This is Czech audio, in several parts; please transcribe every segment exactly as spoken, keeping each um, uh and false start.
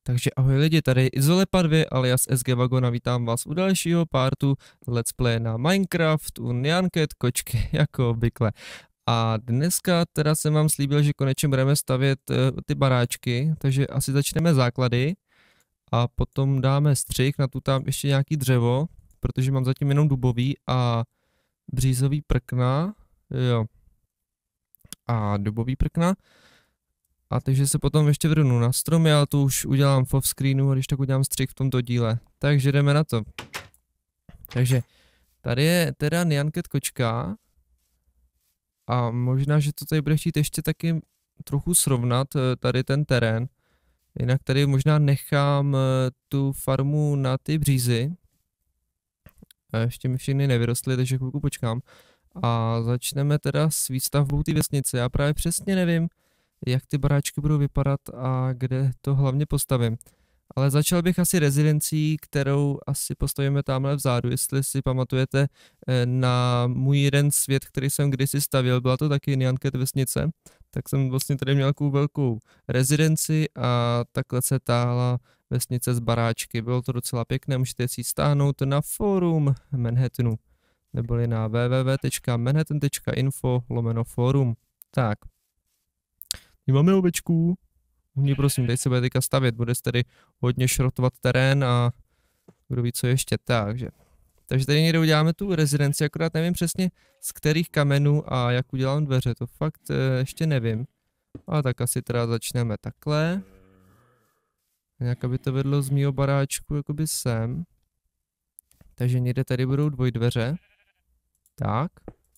Takže ahoj lidi, tady je Izolepa dva alias S G Wagon a vítám vás u dalšího partu Let's Play na Minecraft u Nyanket kočky, jako obvykle. A dneska teda jsem vám slíbil, že konečně budeme stavět uh, ty baráčky, takže asi začneme základy a potom dáme střih, na tu tam ještě nějaký dřevo, protože mám zatím jenom dubový a břízový prkna, jo, a dubový prkna. A takže se potom ještě vrhnu na stromy, ale to už udělám v off screenu, a když tak udělám střih v tomto díle. Takže jdeme na to. Takže tady je teda Nyanket kočka. A možná, že to tady bude chtít ještě taky trochu srovnat tady ten terén. Jinak tady možná nechám tu farmu na ty břízy. A ještě mi všechny nevyrostly, takže chvilku počkám. A začneme teda s výstavbou ty vesnice. Já právě přesně nevím, jak ty baráčky budou vypadat a kde to hlavně postavím. Ale začal bych asi rezidencí, kterou asi postavíme tamhle vzadu, jestli si pamatujete na můj jeden svět, který jsem kdysi stavil, byla to taky Nyanket vesnice, tak jsem vlastně tady měl takovou velkou rezidenci a takhle se táhla vesnice z baráčky. Bylo to docela pěkné, můžete si ji stáhnout na forum Manhattanu, neboli na w w w tečka manhattan tečka info lomeno forum. Tak. My máme ovečku. Mě prosím, tady se bude teďka stavět, bude se tady hodně šrotovat terén a kdo ví co ještě, takže. Takže tady někde uděláme tu rezidenci, akorát nevím přesně z kterých kamenů a jak udělám dveře, to fakt e, ještě nevím. Ale tak asi teda začneme takhle. Nějak aby to vedlo z mýho baráčku jakoby sem. Takže někde tady budou dvojdveře. Tak.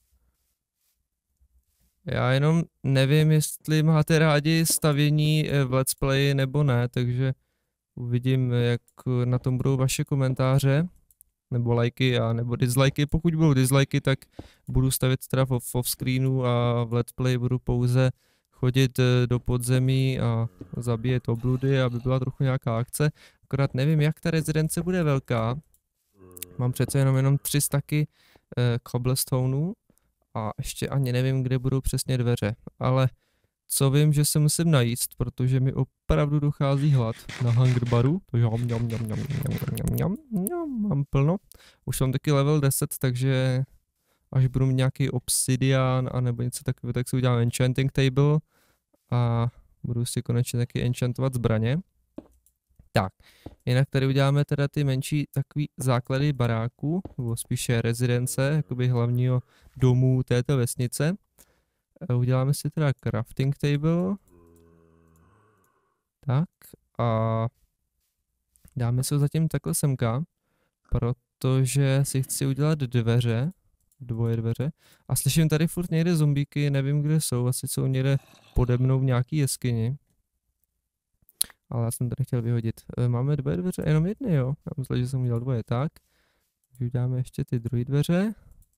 Já jenom nevím, jestli máte rádi stavění v Let's Play nebo ne, takže uvidím, jak na tom budou vaše komentáře, nebo lajky a nebo disliky. Pokud budou disliky, tak budu stavět teda v off screenu a v Let's Play budu pouze chodit do podzemí a zabíjet obludy, aby byla trochu nějaká akce. Akorát nevím, jak ta rezidence bude velká. Mám přece jenom jenom tři staky eh, cobblestoneů. A ještě ani nevím, kde budou přesně dveře, ale co vím, že se musím najíst, protože mi opravdu dochází hlad na hunger baru, to jam, jam, jam, jam, jam, jam, jam, mám plno. Už mám taky level deset, takže až budu mít nějaký obsidian a nebo něco takového, tak si udělám enchanting table a budu si konečně taky enchantovat zbraně. Tak, jinak tady uděláme teda ty menší takový základy baráků, nebo spíše rezidence, jakoby hlavního domu této vesnice. Uděláme si teda crafting table. Tak a dáme si ho zatím takhle semka, protože si chci udělat dveře, dvoje dveře. A slyším tady furt někde zombíky, nevím kde jsou, asi jsou někde pode mnou v nějaký jeskyni. Ale já jsem tady chtěl vyhodit. Máme dvě dveře, jenom jedny, jo. Já myslel, že jsem udělal dvoje, tak. Takže uděláme ještě ty druhé dveře.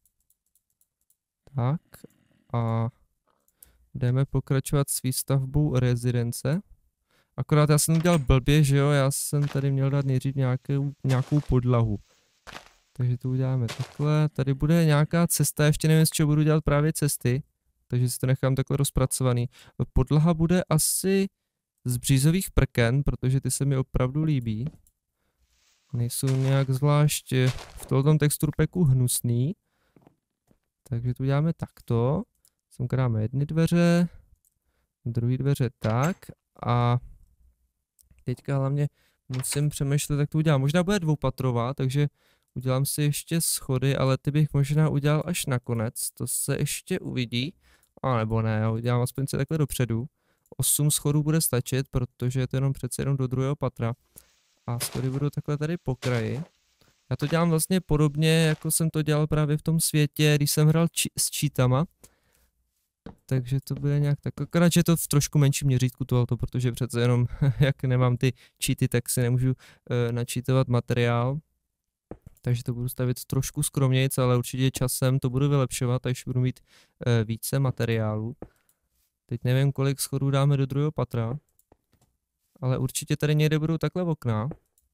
Tak. A jdeme pokračovat s výstavbou rezidence. Akorát já jsem udělal blbě, že jo, já jsem tady měl dát nejdřív nějakou, nějakou podlahu. Takže to uděláme takhle. Tady bude nějaká cesta, ještě nevím, z čeho budu dělat právě cesty. Takže si to nechám takhle rozpracovaný. Podlaha bude asi z břízových prken, protože ty se mi opravdu líbí. Nejsou nějak zvlášť v tomto textur packu hnusný. Takže tu děláme takto. Sem dáme jedny dveře, druhé dveře tak. A teďka hlavně musím přemýšlet, jak to udělám. Možná bude dvoupatrová, takže udělám si ještě schody, ale ty bych možná udělal až nakonec. To se ještě uvidí. A nebo ne, já udělám aspoň se takhle dopředu. osm schodů bude stačit, protože je to jenom přece jenom do druhého patra. A schody budou takhle tady po kraji. Já to dělám vlastně podobně, jako jsem to dělal právě v tom světě, když jsem hrál či s cheatama. Takže to bude nějak tak, akorát, že je to v trošku menším měřítku tohoto, protože přece jenom, jak nemám ty cheaty, tak si nemůžu uh, načítovat materiál. Takže to budu stavit trošku skromnějc, ale určitě časem to budu vylepšovat, takže budu mít uh, více materiálů. Teď nevím, kolik schodů dáme do druhého patra, ale určitě tady někde budou takhle okna.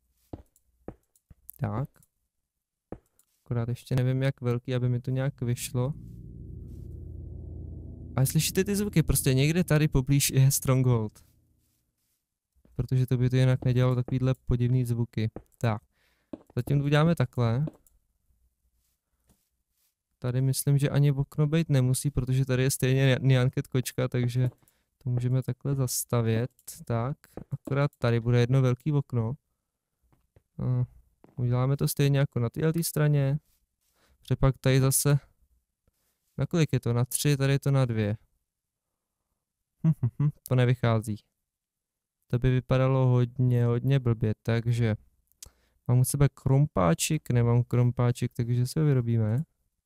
Tak. Akorát ještě nevím, jak velký, aby mi to nějak vyšlo. A slyšíte ty zvuky, prostě někde tady poblíž je Stronghold. protože to by to jinak nedělalo takovýhle podivný zvuky. Tak, zatím to uděláme takhle. Tady myslím, že ani okno být nemusí, protože tady je stejně Nyanket kočka, takže to můžeme takhle zastavět. Tak, akorát tady bude jedno velké okno. A uděláme to stejně jako na této straně. Protože pak tady zase, na kolik je to? Na tři, tady je to na dvě. Hm, hm, hm, to nevychází. To by vypadalo hodně, hodně blbě, takže mám u sebe krompáček, nemám krompáček, takže se ho vyrobíme.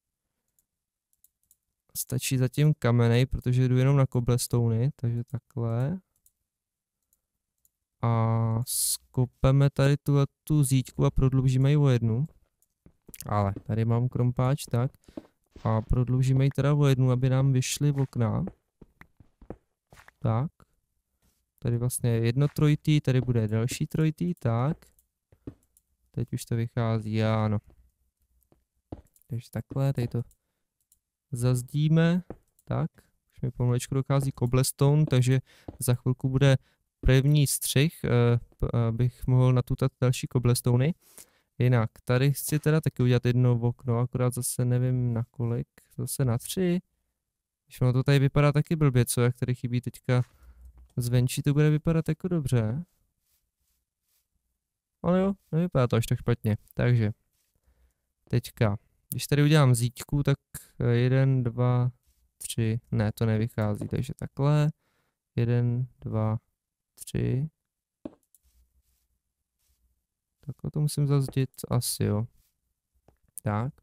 Stačí zatím kamenej, protože jdu jenom na cobblestony, takže takhle. A skopeme tady tuhle tu zítku a prodloužíme ji o jednu. Ale tady mám krompáč, tak. A prodloužíme ji teda o jednu, aby nám vyšly okna. Tak. Tady vlastně jedno trojitý, tady bude další trojitý, tak. Teď už to vychází, ano. Takže takhle, tady to zazdíme, tak. Už mi pomalečku dochází cobblestone, takže za chvilku bude první střih, eh, abych mohl natutat další cobblestony. Jinak, tady chci teda taky udělat jedno okno, akorát zase nevím na kolik, zase na tři. Když ono to tady vypadá taky blbě, co, jak tady chybí teďka zvenčí, to bude vypadat jako dobře. Ale jo, nevypadá to až tak špatně. Takže, teďka, když tady udělám zítku, tak jeden, dva, tři, ne, to nevychází, takže takhle. Jeden, dva, tři. Takhle to musím zazdit, asi jo. Tak.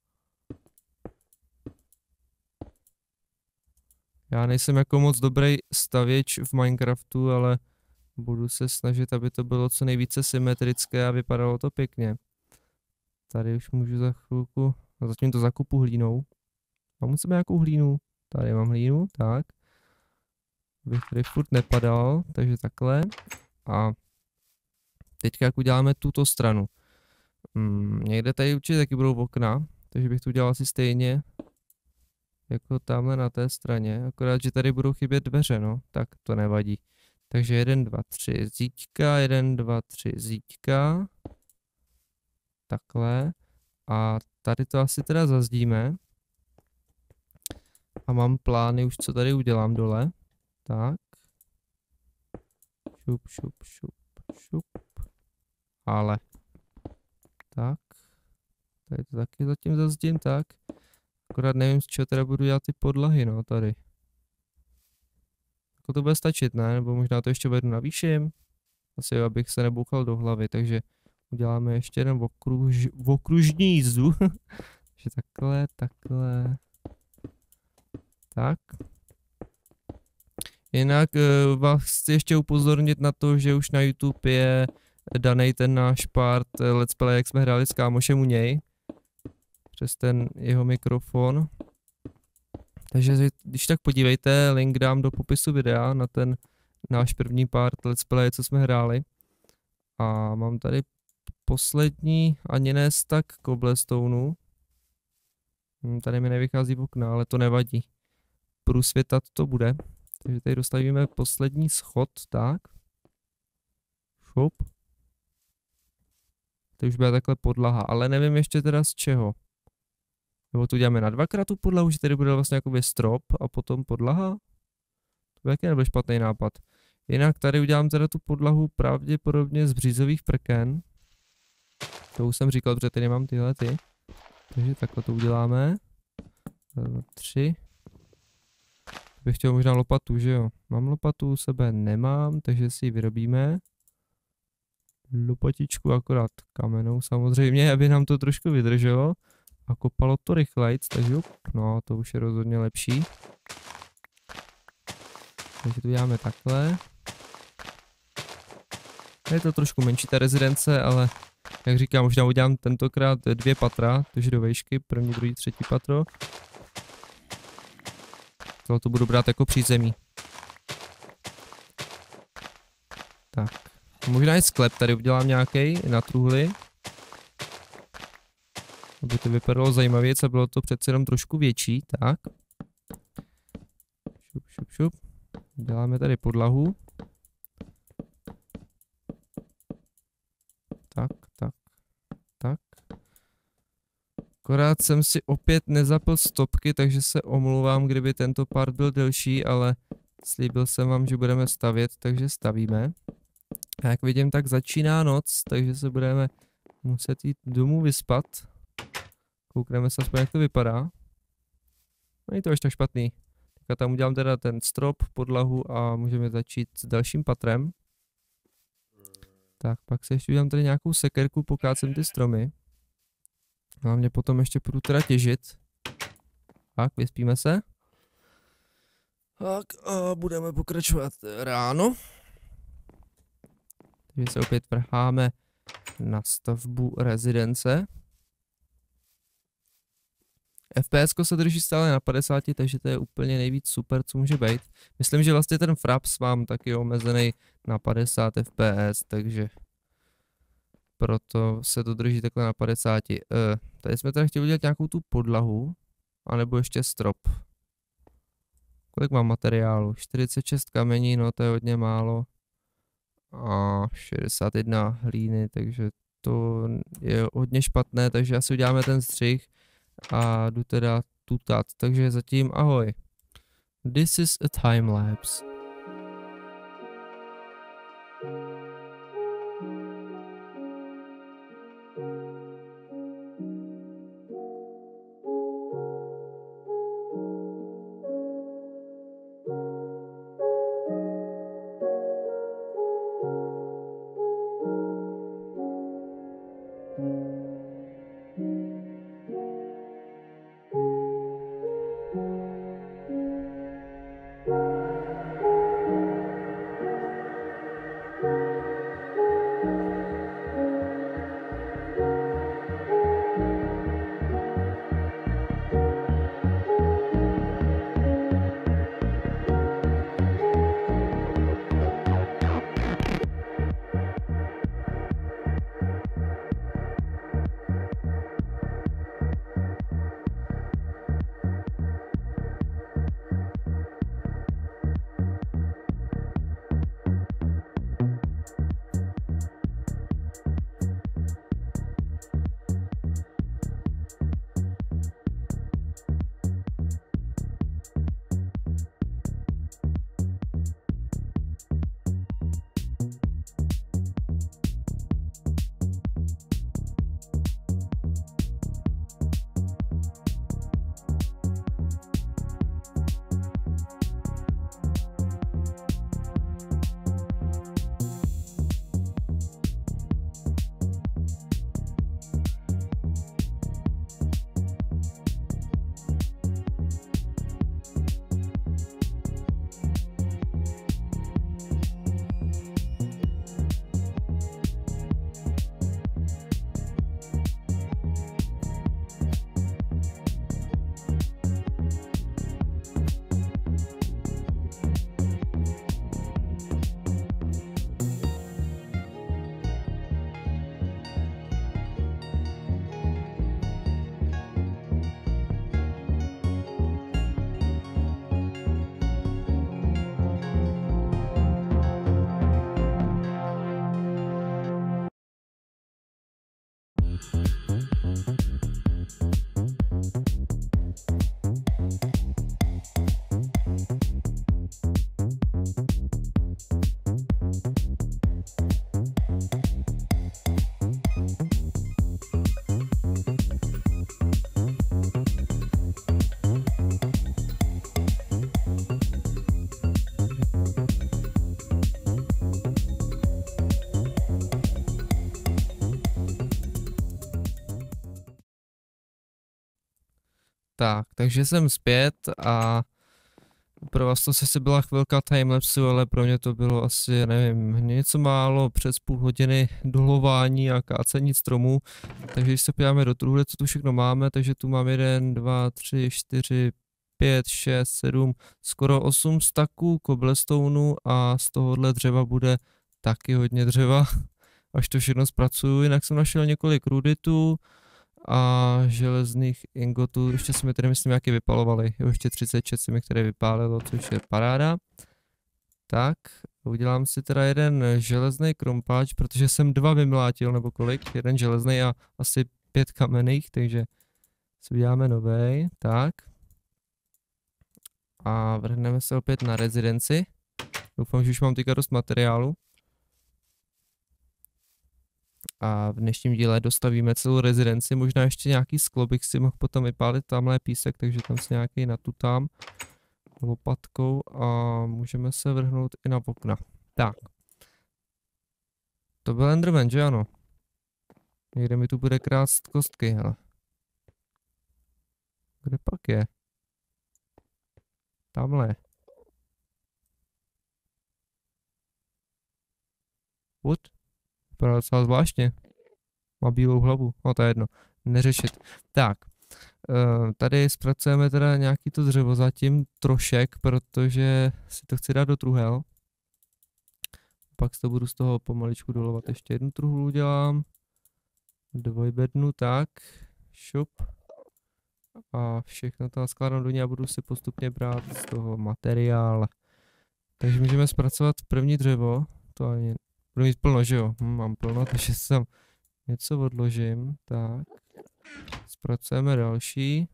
Já nejsem jako moc dobrý stavěč v Minecraftu, ale budu se snažit, aby to bylo co nejvíce symetrické a vypadalo to pěkně. Tady už můžu za chvilku, a zatím to zakupu hlínou. Mám u sebe nějakou hlínu? Tady mám hlínu, tak. Abych tady furt nepadal, takže takhle. A teďka jak uděláme tuto stranu. Hmm, někde tady určitě taky budou okna, takže bych to udělal asi stejně jako tamhle na té straně, akorát, že tady budou chybět dveře, no, tak to nevadí. Takže jeden, dva, tři zíťka, jeden, dva, tři zíťka. Takhle. A tady to asi teda zazdíme. A mám plány už, co tady udělám dole. Tak. Šup, šup, šup, šup. Ale. Tak. Tady to taky zatím zazdím, tak. Akorát nevím, z čeho teda budu dělat ty podlahy, no, tady. Jako to bude stačit, ne? Nebo možná to ještě vedu navýším. Asi jo, abych se nebouchal do hlavy, takže uděláme ještě jeden okruž, okružní jízdu. Takže takhle, takhle. Tak. Jinak uh, vás chci ještě upozornit na to, že už na YouTube je daný ten náš part Let's Play, jak jsme hráli s kámošem u něj. Přes ten jeho mikrofon. Takže když tak podívejte, link dám do popisu videa na ten náš první part Let's Play, co jsme hráli. A mám tady poslední ani ne stack cobblestoneu. Tady mi nevychází v okna, ale to nevadí. Průsvětat to bude. Takže tady dostavíme poslední schod, tak. Šup. To už bude takhle podlaha, ale nevím ještě teda z čeho. Nebo tu děláme na dvakrát tu podlahu, že tady bude vlastně jakoby strop a potom podlaha. To by taky nebyl špatný nápad. Jinak tady udělám teda tu podlahu pravděpodobně z břízových prken. To už jsem říkal, protože tady mám tyhle ty. Takže takhle to uděláme. Dva, tři. Bych chtěl možná lopatu, že jo? Mám lopatu, u sebe nemám, takže si ji vyrobíme. Lopatičku akorát kamenou samozřejmě, aby nám to trošku vydrželo. A kopalo to rychlejc, takže no to už je rozhodně lepší. Takže to děláme takhle. Je to trošku menší ta rezidence, ale jak říkám, možná udělám tentokrát dvě patra, takže do vejšky, první, druhý, třetí patro. Tohle to budu brát jako přízemí. Tak. Možná i sklep tady udělám nějaký na truhly. Aby to vypadalo zajímavě, a bylo to přece jenom trošku větší, tak. Šup, šup, šup. Děláme tady podlahu. Tak, tak, tak. Akorát jsem si opět nezapl stopky, takže se omlouvám, kdyby tento part byl delší, ale slíbil jsem vám, že budeme stavět, takže stavíme. A jak vidím, tak začíná noc, takže se budeme muset jít domů vyspat. Koukneme se aspoň, jak to vypadá. Není to až tak špatný. Tak tam udělám teda ten strop, podlahu a můžeme začít s dalším patrem. Tak, pak se ještě udělám tady nějakou sekerku, pokácím ty stromy. Hlavně potom ještě půjdu teda těžit. Tak, vyspíme se. Tak a budeme pokračovat ráno. Takže se opět vrháme na stavbu rezidence. F P S ko se drží stále na padesát, takže to je úplně nejvíc super, co může být. Myslím, že vlastně ten Fraps mám taky omezený na padesát F P S, takže proto se to drží takhle na padesát. Uh, tady jsme teda chtěli udělat nějakou tu podlahu, anebo ještě strop. Kolik mám materiálu? čtyřicet šest kamení, no to je hodně málo. A šedesát jedna hlíny, takže to je hodně špatné, takže asi uděláme ten střih a jdu teda tutat. Takže zatím ahoj. This is a time lapse. Tak, takže jsem zpět a pro vás to se byla chvilka timelapsu, ale pro mě to bylo asi, nevím, něco málo přes půl hodiny dolování a kácení stromů. Takže když se podíváme do truhle, co tu všechno máme, takže tu mám jeden, dva, tři, čtyři, pět, šest, sedm, skoro osm staků cobblestoneu a z tohohle dřeva bude taky hodně dřeva, až to všechno zpracuju. Jinak jsem našel několik ruditů a železných ingotů, ještě jsme tady myslím nějaký vypalovali, jo, ještě třicet šest mi které vypálilo, což je paráda. Tak, Udělám si teda jeden železný krompáč, protože jsem dva vymlátil, nebo kolik, jeden železný a asi pět kamenných, takže si uděláme novej, tak. A vrhneme se opět na rezidenci. Doufám, že už mám teďka dost materiálu. A v dnešním díle dostavíme celou rezidenci, možná ještě nějaký sklo bych si mohl potom vypálit, tamhle písek, takže tam si nějaký natutám lopatkou a můžeme se vrhnout i na okna. Tak. To byl Enderman, že ano? Někde mi tu bude krást kostky, hele. Kde pak je? Tamhle. What? Vypadá docela zvláštně. Má bílou hlavu, no to je jedno. Neřešit. Tak. Uh, tady zpracujeme teda nějaký to dřevo zatím trošek, protože si to chci dát do truhel. Pak to budu z toho pomaličku dolovat. Ještě jednu truhlu udělám. Dvojbednu, tak. Šup. A všechno to skládám do ní a budu si postupně brát z toho materiál. Takže můžeme zpracovat první dřevo. To ani... Budu mít plno, že jo? Hm, mám plno, takže si tam něco odložím. Tak. Zpracujeme další.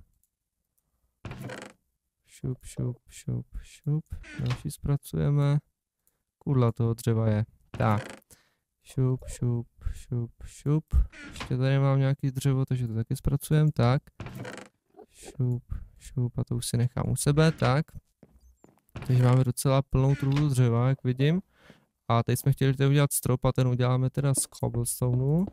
Šup, šup, šup, šup. Další zpracujeme. Kudla toho dřeva je. Tak. Šup, šup, šup, šup. Ještě tady mám nějaký dřevo, takže to taky zpracujeme. Tak. Šup, šup a to už si nechám u sebe. Tak. Takže máme docela plnou truhlu dřeva, jak vidím. A teď jsme chtěli tady udělat strop a ten uděláme teda z cobblestoneu.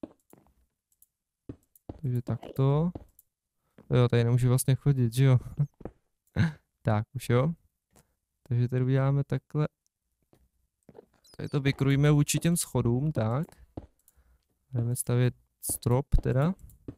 Takže takto. Jo, tady nemůžu vlastně chodit, že jo? Tak, už jo. Takže tady uděláme takhle. Tady to vykrujíme vůči těm schodům, tak. Budeme stavět strop teda.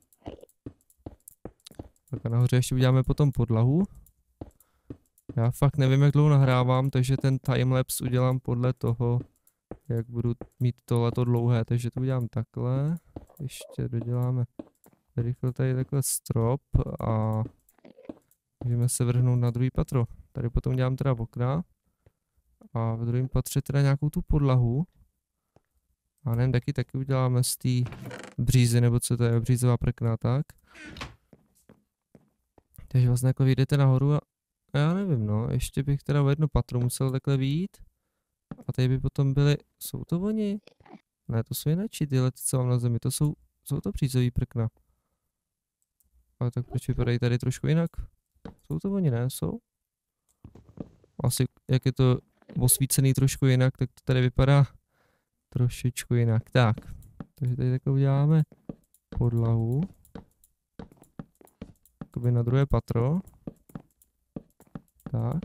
Tak a nahoře ještě uděláme potom podlahu. Já fakt nevím, jak dlouho nahrávám, takže ten timelapse udělám podle toho, jak budu mít tohleto dlouhé. Takže to udělám takhle. Ještě doděláme rychle tady takhle strop a můžeme se vrhnout na druhý patro. Tady potom dělám teda okna a v druhém patře teda nějakou tu podlahu. A nevím, taky taky uděláme z té břízy, nebo co to je, břízová prkna, tak. Takže vlastně jako vyjdete nahoru a já nevím, no, ještě bych teda o jedno patro musel takhle vyjít. A tady by potom byly, jsou to oni? Ne, to jsou jináči tyhle, co mám na zemi, to jsou, jsou to břízový prkna. Ale tak proč vypadají tady trošku jinak? Jsou to oni, ne? Jsou? Asi, jak je to osvícený trošku jinak, tak to tady vypadá trošičku jinak. Tak, takže tady takhle uděláme podlahu. Jakoby na druhé patro. Tak.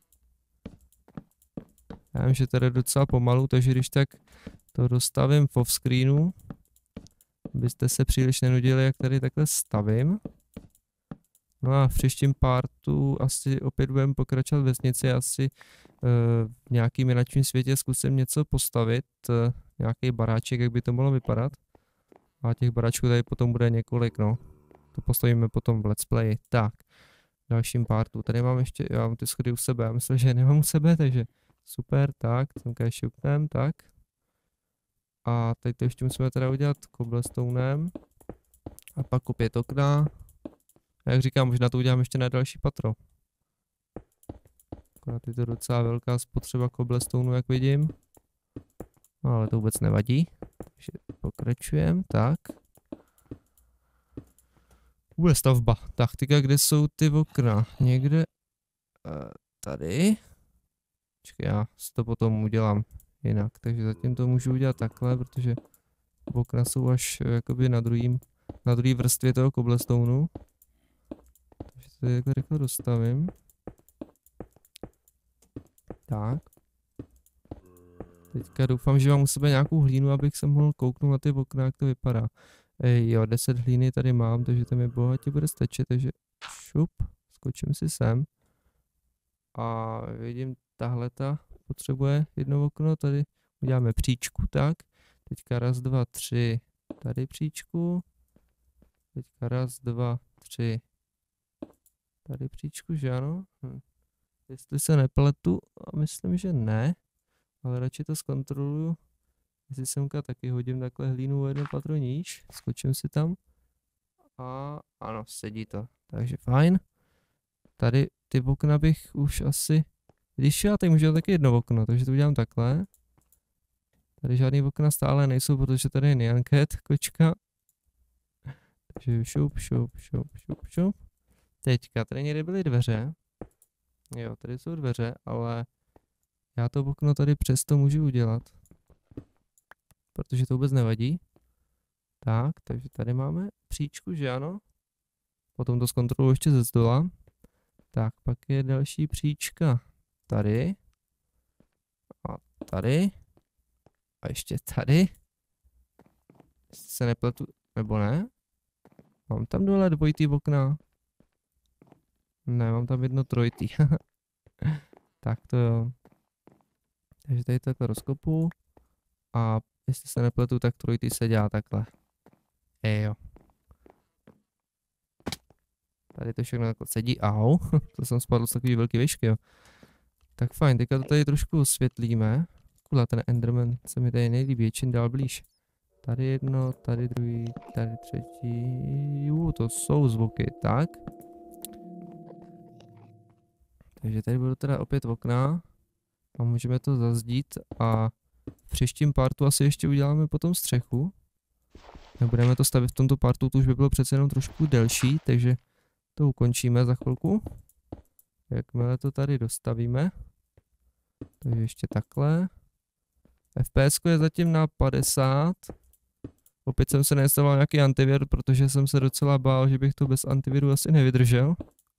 Já vím, že tady je docela pomalu, takže když tak to dostavím v offscreenu, abyste se příliš nenudili, jak tady takhle stavím. No a v příštím partu asi opět budeme pokračovat vesnici, asi uh, v nějakým jináčím světě zkusím něco postavit, uh, nějaký baráček, jak by to mohlo vypadat. A těch baráčků tady potom bude několik, no. To postavíme potom v let's play. Tak, v dalším partu. Tady mám ještě, já mám ty schody u sebe, já myslím, že je nemám u sebe, takže super, tak, tamka ještě upnem, tak. A teď to ještě musíme teda udělat cobblestonem. A pak opět okna. A jak říkám, možná to udělám ještě na další patro. Akorát je to docela velká spotřeba cobblestoneu, jak vidím. No, ale to vůbec nevadí. Takže pokračujeme, tak. Bude stavba. Tak, teďka kde jsou ty okna? Někde uh, tady. Počkej, já si to potom udělám jinak. Takže zatím to můžu udělat takhle, protože okna jsou až jakoby na druhým, na druhý vrstvě toho cobblestoneu. Takže to takhle rychle dostavím. Tak. Teďka doufám, že mám u sebe nějakou hlínu, abych se mohl kouknout na ty okna, jak to vypadá. Ej, jo, deset hlíny tady mám, takže to mi bohatě bude stačit, takže šup, skočím si sem. A vidím, tahleta potřebuje jedno okno, tady uděláme příčku, tak. Teďka raz, dva, tři, tady příčku. Teďka raz, dva, tři, tady příčku, že ano? Hm. Jestli se nepletu, a myslím, že ne. Ale radši to zkontroluju. Jestli semka taky hodím takhle hlínu o jedno patro níž. Skočím si tam. A ano, sedí to. Takže fajn. Tady ty okna bych už asi... Když já, tak můžu dělat taky jedno okno, takže to udělám takhle. Tady žádný okna stále nejsou, protože tady je Nyanket, kočka. Takže šup, šup, šup, šup, šup. Teďka, tady někde byly dveře. Jo, tady jsou dveře, ale já to okno tady přesto můžu udělat. Protože to vůbec nevadí. Tak, takže tady máme příčku, že ano? Potom to zkontroluji ještě ze zdola. Tak, pak je další příčka tady. A tady. A ještě tady. Jestli se nepletu, nebo ne? Mám tam dole dvojitý okna. Ne, mám tam jedno trojitý. Tak to jo. Takže tady takhle rozkopu. A jestli se nepletu, tak trojitý se dělá takhle. Ejo. Tady to všechno takhle sedí. Au. To jsem spadl z takový velký výšky, jo. Tak fajn, teďka to tady trošku osvětlíme. Kula, ten Enderman se mi tady nejlíbí, čím dál blíž. Tady jedno, tady druhý, tady třetí. Uu, to jsou zvuky, tak. Takže tady budou teda opět okna. A můžeme to zazdít a v příštím partu asi ještě uděláme potom střechu. Nebudeme to stavit v tomto partu, to už by bylo přece jenom trošku delší, takže to ukončíme za chvilku. Jakmile to tady dostavíme. Takže ještě takhle. F P S je zatím na padesát. Opět jsem se neinstaloval nějaký antivir, protože jsem se docela bál, že bych to bez antiviru asi nevydržel.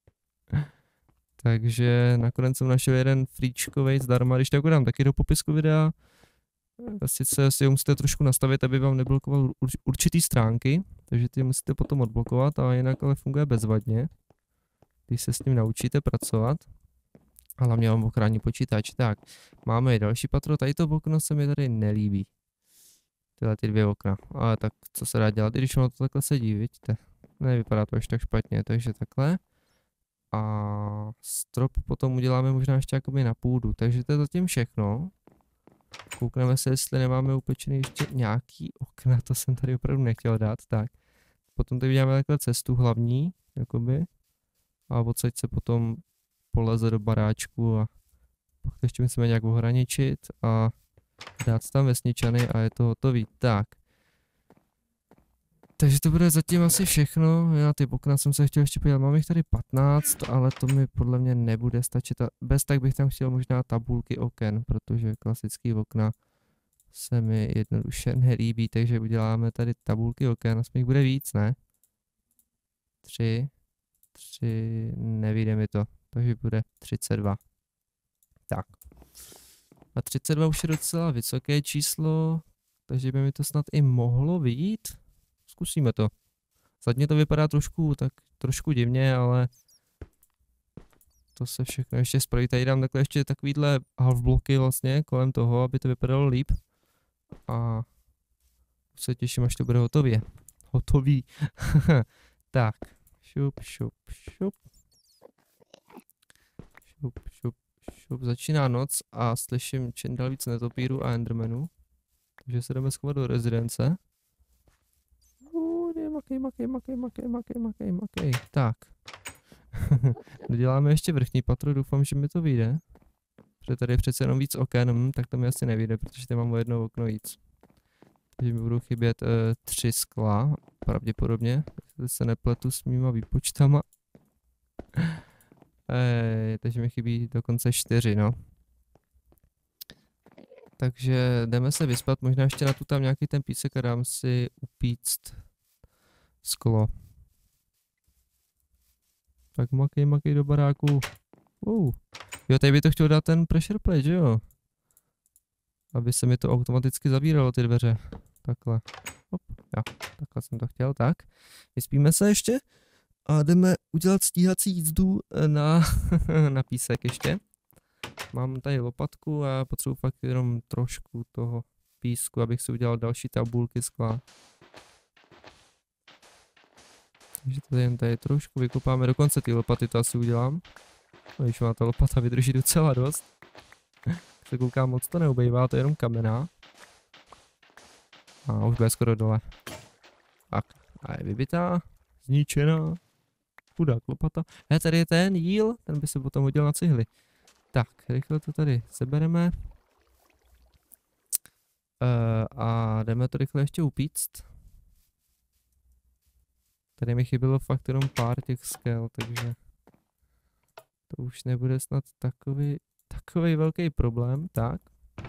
Takže nakonec jsem našel jeden fríčkovej zdarma, když tak dám taky do popisku videa. Sice si ho musíte trošku nastavit, aby vám neblokoval určitý stránky, takže ty musíte potom odblokovat, a jinak ale funguje bezvadně, když se s ním naučíte pracovat. A hlavně vám ochrání počítač. Tak, máme i další patro, tady to okno se mi tady nelíbí. Tyhle ty dvě okna, ale tak co se dá dělat, i když ono to takhle sedí, vidíte? Nevypadá to až tak špatně, takže takhle. A strop potom uděláme možná ještě jakoby na půdu, takže to je zatím všechno. Koukneme se, jestli nemáme upečený ještě nějaký okna, to jsem tady opravdu nechtěl dát, tak. Potom tady uděláme takhle cestu hlavní, jakoby. A odsaď se potom poleze do baráčku a pak to ještě musíme nějak ohraničit a dát tam vesničany a je to hotový. Tak. Takže to bude zatím asi všechno. Já ty okna jsem se chtěl ještě podívat, mám jich tady patnáct, ale to mi podle mě nebude stačit. A bez tak bych tam chtěl možná tabulky oken, protože klasický okna se mi jednoduše nelíbí, takže uděláme tady tabulky oken, aspoň jich bude víc, ne? Tři, tři, nevíde mi to, takže bude třicet dva. Tak. A třicet dva už je docela vysoké číslo, takže by mi to snad i mohlo vyjít. Zkusíme to. Zadně to vypadá trošku, tak trošku divně, ale to se všechno ještě spraví. Tady dám takhle ještě takovýhle half bloky vlastně kolem toho, aby to vypadalo líp. A už se těším, až to bude hotově. Hotový. Tak. Šup, šup, šup. Šup, šup, šup. Začíná noc a slyším čím dál víc netopíru a endermanů. Takže se jdeme schovat do rezidence. Makej, makej, makej, makej, makej, makej, makej. Tak. Doděláme ještě vrchní patro, doufám, že mi to vyjde. Protože tady je přece jenom víc oken, tak to mi asi nevyjde, protože tady mám o jedno okno víc. Takže mi budou chybět uh, tři skla, pravděpodobně, jestli se nepletu s mýma výpočtama. Ej, takže mi chybí dokonce čtyři, no. Takže jdeme se vyspat, možná ještě na tu tam nějaký ten písek a dám si upíct sklo. Tak makej, makej do baráku. Uh. Jo, tady by to chtěl dát ten pressure plate, že jo? Aby se mi to automaticky zavíralo ty dveře. Takhle. Hop, jo, takhle jsem to chtěl, tak. Vyspíme se ještě a jdeme udělat stíhací jízdu na, na písek ještě. Mám tady lopatku a potřebuji fakt jenom trošku toho písku, abych si udělal další tabulky skla. Takže tady jen tady trošku vykopáme, dokonce ty lopaty to asi udělám. Když má ta lopata vydrží docela dost. se koukám, moc to neubejvá, to je jenom kamená. A už bude skoro dole. Tak, a je vybitá, zničená. Chudák lopata. He, tady je ten jíl, ten by se potom hodil na cihly. Tak, rychle to tady sebereme. Uh, a jdeme to rychle ještě upíct. Tady mi chybělo fakt jenom pár těch skel, takže to už nebude snad takový, takový velký problém. Tak.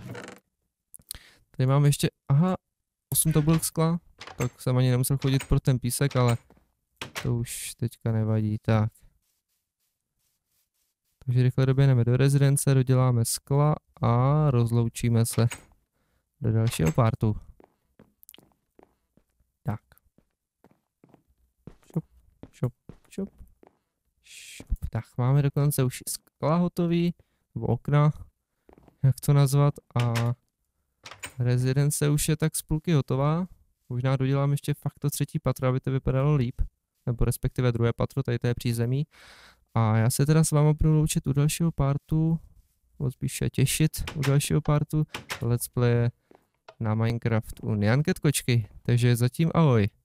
Tady mám ještě, aha, osm tabulek skla, tak jsem ani nemusel chodit pro ten písek, ale to už teďka nevadí. Tak. Takže rychle doběhneme do rezidence, doděláme skla a rozloučíme se do dalšího partu. Tak. Šup, šup, šup, šup. Tak, máme dokonce už skla hotový, nebo okna, jak to nazvat, a rezidence už je tak z půlky hotová. Možná dodělám ještě fakt to třetí patro, aby to vypadalo líp, nebo respektive druhé patro, tady to je přízemí. A já se teda s váma budu loučit u dalšího partu, nebo spíše těšit u dalšího partu let's play na Minecraft u Nyanket kočky. Takže zatím ahoj.